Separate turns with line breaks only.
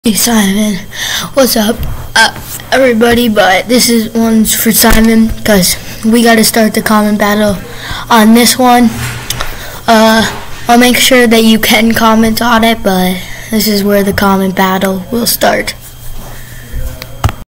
Hey Simon, what's up, everybody? But this one's for Simon because we got to start the comment battle on this one. I'll make sure that you can comment on it, but this is where the comment battle will start.